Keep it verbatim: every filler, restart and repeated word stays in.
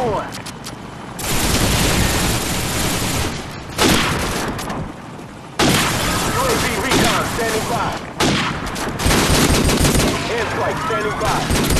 on. U A V recon standing by. Airstrike standing by.